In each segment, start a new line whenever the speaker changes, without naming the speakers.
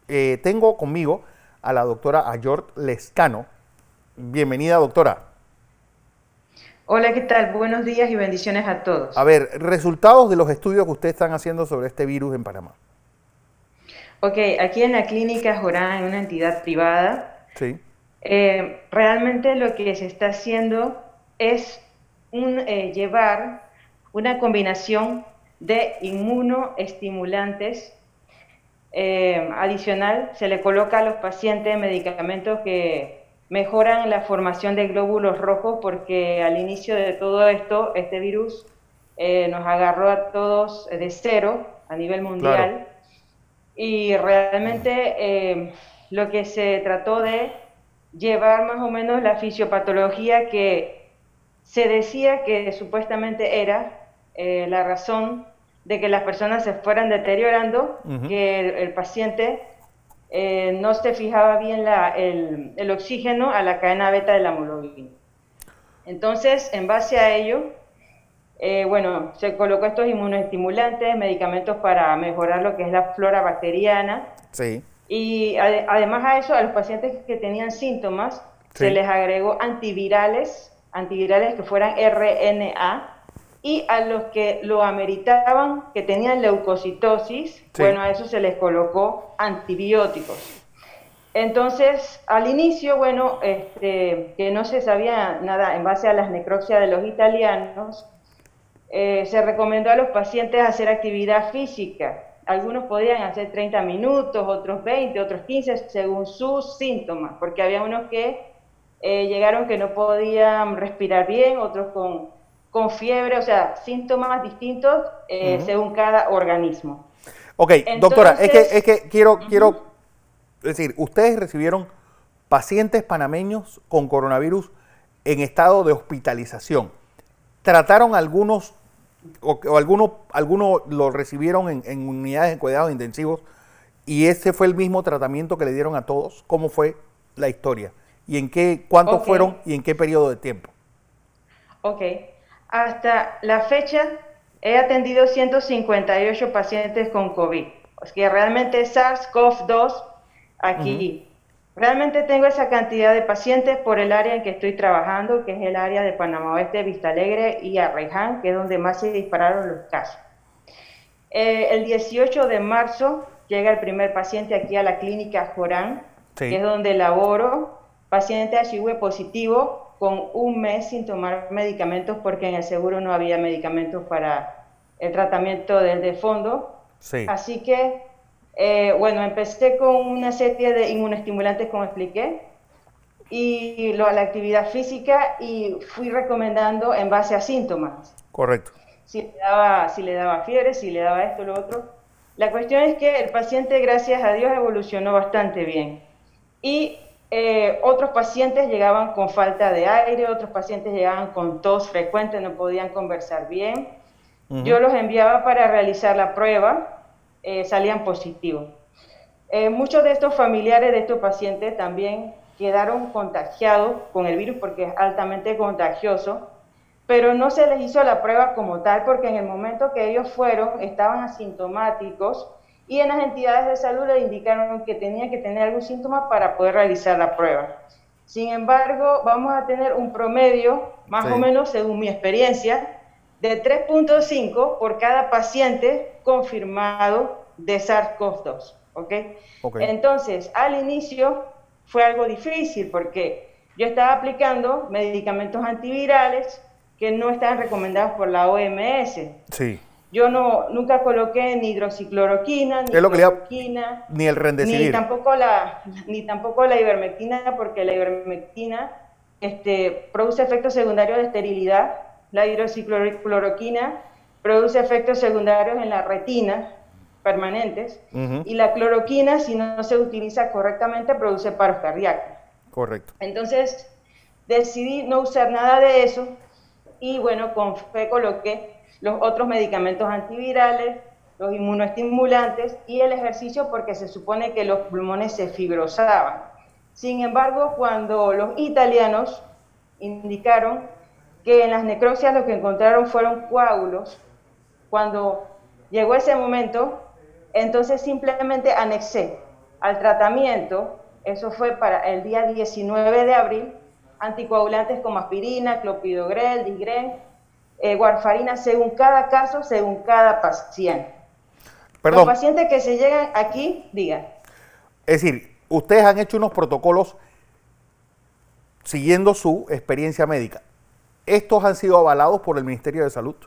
Tengo conmigo a la doctora Ayorth Lezcano. Bienvenida, doctora.
Hola, ¿qué tal? Buenos días y bendiciones a
A
todos.
ver, resultados de los estudios que ustedes están haciendo sobre este virus en Panamá.
Ok, aquí en la clínica Jorán, en una entidad privada,
Sí,
realmente lo que se está haciendo es llevar una combinación de inmunoestimulantes adicional. Se le coloca a los pacientes medicamentos que mejoran la formación de glóbulos rojos porque al inicio de todo esto, este virus nos agarró a todos de cero a nivel
claro.
mundial y realmente lo que se trató de llevar más o menos la fisiopatología que se decía que supuestamente era la razón de que las personas se fueran deteriorando,
Ujú.
que el paciente no se fijaba bien el oxígeno a la cadena beta de la hemoglobina. Entonces, en base a ello, bueno, se colocó estos inmunoestimulantes, medicamentos para mejorar lo que es la flora bacteriana
Sí,
y además a eso, a los pacientes que tenían síntomas, se
sí,
les agregó antivirales que fueran RNA y a los que lo ameritaban, que tenían leucocitosis,
sí.
bueno, a eso se les colocó antibióticos. Entonces, al inicio, bueno, que no se sabía nada en base a las necropsias de los italianos, se recomendó a los pacientes hacer actividad física. Algunos podían hacer 30 minutos, otros 20, otros 15, según sus síntomas, porque había unos que llegaron que no podían respirar bien, otros con fiebre, o sea, síntomas distintos
Ujú.
según cada organismo.
Ok, doctora, es
Entonces,
que quiero
uh-huh,
decir, ustedes recibieron pacientes panameños con coronavirus en estado de hospitalización. ¿Trataron algunos o algunos lo recibieron en unidades de cuidados intensivos y ese fue el mismo tratamiento que le dieron a todos? ¿Cómo fue la historia? ¿Y en qué, cuántos
ok,
fueron y en qué periodo de tiempo?
ok. Hasta la fecha he atendido 158 pacientes con COVID. O sea, que realmente SARS-CoV-2
Ujú.
aquí. Realmente tengo esa cantidad de pacientes por el área en que estoy trabajando, que es el área de Panamá Oeste, Vista Alegre y Arraiján, que es donde más se dispararon los casos. El 18 de marzo llega el primer paciente aquí a la clínica Jorán, que
Sí,
es donde laboro, paciente HIV positivo con un mes sin tomar medicamentos porque en el seguro no había medicamentos para el tratamiento de fondo.
sí.
Así que, bueno, empecé con una serie de inmunoestimulantes, como expliqué, y la actividad física y fui recomendando en base a síntomas
Correcto.
si le daba fiebre, si le daba esto, lo otro. La cuestión es que el paciente, gracias a Dios, evolucionó bastante bien. Y otros pacientes llegaban con falta de aire, otros pacientes llegaban con tos frecuente, no podían conversar bien.
Ujú.
Yo los enviaba para realizar la prueba, salían positivos. Muchos de estos familiares de estos pacientes también quedaron contagiados con el virus porque es altamente contagioso, pero no se les hizo la prueba como tal porque en el momento que ellos fueron estaban asintomáticos y en las entidades de salud les indicaron que tenían que tener algún síntoma para poder realizar la prueba. Sin embargo, vamos a tener un promedio, más o
Sí,
menos según mi experiencia, de 3.5 por cada paciente confirmado de SARS-CoV-2. ¿Ok?
ok.
Entonces, al inicio fue algo difícil porque yo estaba aplicando medicamentos antivirales que no estaban recomendados por la OMS.
Sí.
Yo nunca coloqué ni hidroxicloroquina, ni
Es lo que le da,
cloroquina,
ni el rendecibir.
ni tampoco la ivermectina, porque la ivermectina produce efectos secundarios de esterilidad. La hidroxicloroquina produce efectos secundarios en la retina permanentes.
Ujú.
Y la cloroquina, si no se utiliza correctamente, produce paros cardíacos.
Correcto.
Entonces, decidí no usar nada de eso y bueno, con fe coloqué los otros medicamentos antivirales, los inmunoestimulantes y el ejercicio porque se supone que los pulmones se fibrosaban. Sin embargo, cuando los italianos indicaron que en las necropsias lo que encontraron fueron coágulos, cuando llegó ese momento, entonces simplemente anexé al tratamiento, eso fue para el día 19 de abril, anticoagulantes como aspirina, clopidogrel, Digren, warfarina, según cada caso, según cada paciente.
Perdón.
Los pacientes que se llegan aquí, digan.
Es decir, ustedes han hecho unos protocolos siguiendo su experiencia médica. ¿Estos han sido avalados por el Ministerio de Salud?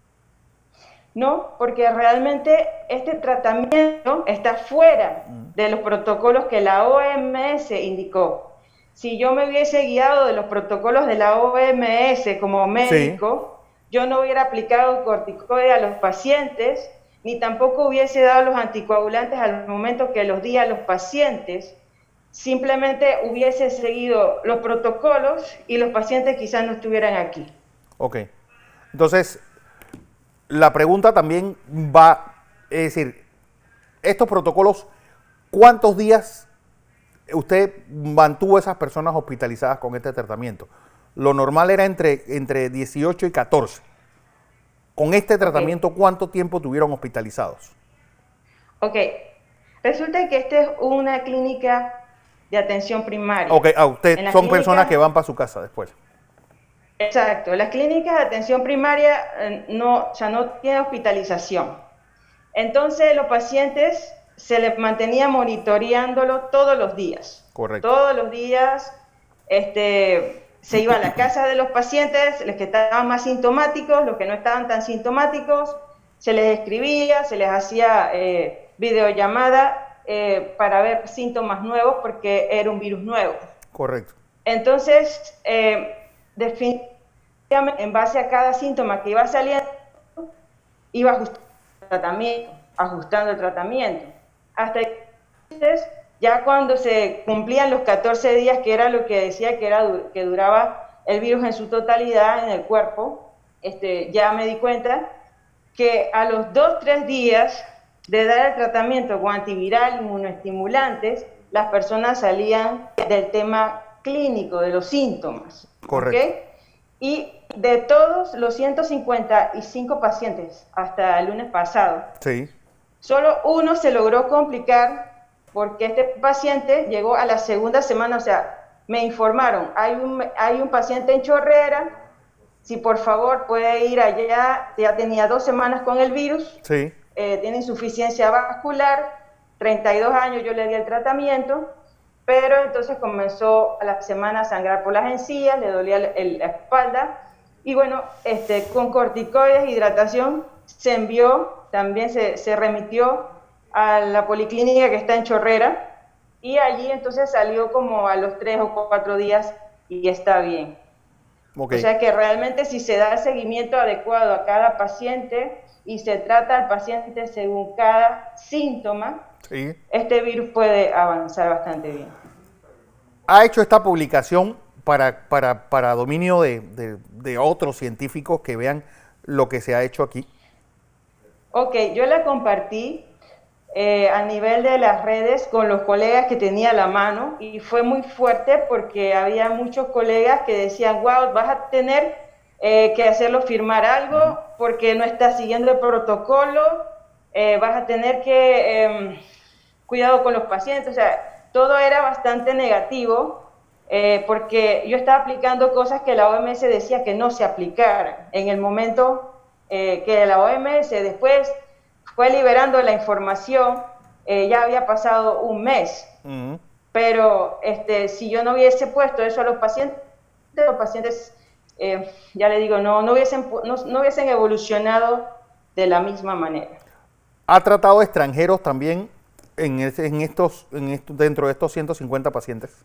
No, porque realmente este tratamiento está fuera de los protocolos que la OMS indicó. Si yo me hubiese guiado de los protocolos de la OMS como médico, sí, yo no hubiera aplicado corticoides a los pacientes, ni tampoco hubiese dado los anticoagulantes al momento que los di a los pacientes. Simplemente hubiese seguido los protocolos y los pacientes quizás no estuvieran aquí.
Ok. Entonces, la pregunta también va, es decir, estos protocolos, ¿cuántos días usted mantuvo a esas personas hospitalizadas con este tratamiento? Lo normal era entre 18 y 14. Con este tratamiento, ¿cuánto tiempo tuvieron hospitalizados?
Ok. Resulta que esta es una clínica de atención primaria.
Ok, usted son personas que van para su casa después.
Exacto, las clínicas de atención primaria no tienen hospitalización. Entonces los pacientes se les mantenía monitoreándolo todos los días.
Correcto.
Todos los días se iba a la casa de los pacientes, los que estaban más sintomáticos, los que no estaban tan sintomáticos, se les escribía, se les hacía videollamada para ver síntomas nuevos porque era un virus nuevo.
Correcto.
Entonces, definitivamente, en base a cada síntoma que iba saliendo, iba ajustando el tratamiento. Hasta entonces, ya cuando se cumplían los 14 días, que era lo que decía que duraba el virus en su totalidad en el cuerpo, ya me di cuenta que a los 2-3 días de dar el tratamiento con antiviral, inmunoestimulantes, las personas salían del tema clínico, de los síntomas.
Correcto.
¿Okay? Y de todos los 155 pacientes hasta el lunes pasado,
sí,
solo uno se logró complicar porque este paciente llegó a la segunda semana, o sea, me informaron, hay un paciente en Chorrera, si por favor puede ir allá, ya tenía 2 semanas con el virus,
sí,
tiene insuficiencia vascular, 32 años, yo le di el tratamiento, pero entonces comenzó a la semana a sangrar por las encías, le dolía la espalda, y bueno, con corticoides, hidratación, se envió, también se remitió a la policlínica que está en Chorrera, y allí entonces salió como a los 3 o 4 días y está bien.
Okay.
O sea que realmente si se da el seguimiento adecuado a cada paciente y se trata al paciente según cada síntoma, sí, este virus puede avanzar bastante bien.
¿Ha hecho esta publicación para dominio de otros científicos que vean lo que se ha hecho aquí?
Ok, yo la compartí a nivel de las redes con los colegas que tenía a la mano y fue muy fuerte porque había muchos colegas que decían, wow, vas a tener que hacerlo firmar algo porque no estás siguiendo el protocolo, vas a tener que cuidado con los pacientes, o sea, todo era bastante negativo porque yo estaba aplicando cosas que la OMS decía que no se aplicaran. En el momento que la OMS después fue liberando la información, ya había pasado un mes, pero si yo no hubiese puesto eso a los pacientes ya le digo, no hubiesen evolucionado de la misma manera.
¿Ha tratado extranjeros también dentro de estos 150 pacientes?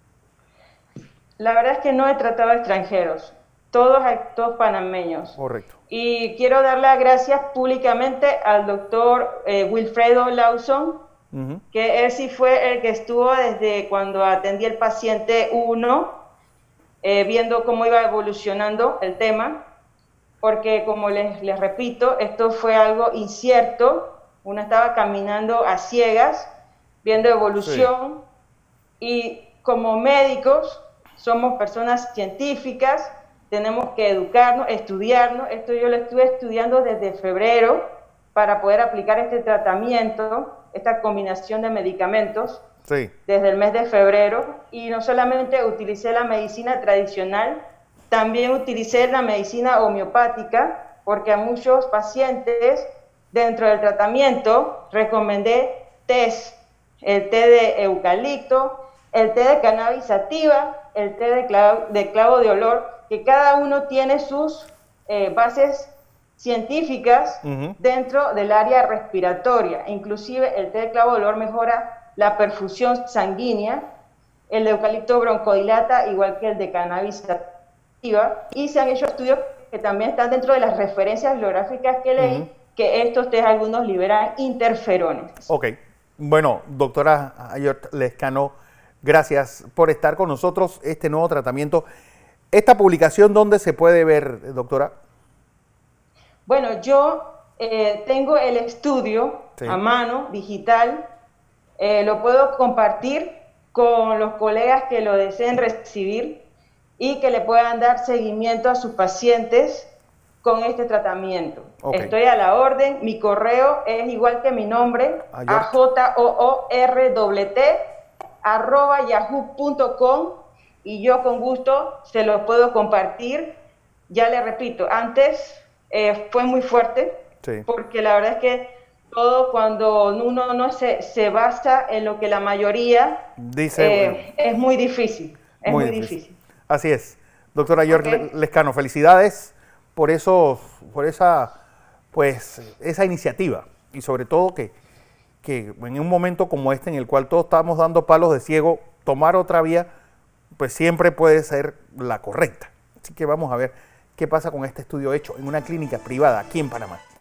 La verdad es que no he tratado a extranjeros, todos panameños.
Correcto.
Y quiero dar las gracias públicamente al doctor Wilfredo Lawson, que él sí fue el que estuvo desde cuando atendí al paciente 1, viendo cómo iba evolucionando el tema, porque como les repito, esto fue algo incierto, uno estaba caminando a ciegas, viendo evolución, sí, y como médicos somos personas científicas, tenemos que educarnos, estudiarnos. Esto yo lo estuve estudiando desde febrero para poder aplicar este tratamiento esta combinación de medicamentos
Sí.
desde el mes de febrero, y no solamente utilicé la medicina tradicional, también utilicé la medicina homeopática, porque a muchos pacientes dentro del tratamiento recomendé tés, el té de eucalipto, el té de cannabis sativa, el té de clavo de olor, que cada uno tiene sus bases científicas dentro del área respiratoria. Inclusive el té de clavo de olor mejora la perfusión sanguínea, el de eucalipto broncodilata, igual que el de cannabis sativa, y se han hecho estudios que también están dentro de las referencias bibliográficas que leí, que estos tés algunos liberan interferones.
Ok. Bueno, doctora Ayotte Lescano, gracias por estar con nosotros. Este nuevo tratamiento, ¿esta publicación dónde se puede ver, doctora?
Bueno, yo tengo el estudio a mano, digital, lo puedo compartir con los colegas que lo deseen recibir y que le puedan dar seguimiento a sus pacientes con este tratamiento. Okay. Estoy a la orden, mi correo es igual que mi nombre, ajoort@yahoo.com, y yo con gusto se lo puedo compartir. Ya le repito, antes fue muy fuerte, porque la verdad es que todo cuando uno no se basa en lo que la mayoría dice, es muy difícil, es muy difícil.
Así es. Doctora Ayotte Lescano, felicidades por esa iniciativa, y sobre todo que en un momento como este en el cual todos estamos dando palos de ciego, tomar otra vía pues siempre puede ser la correcta. Así que vamos a ver qué pasa con este estudio hecho en una clínica privada aquí en Panamá.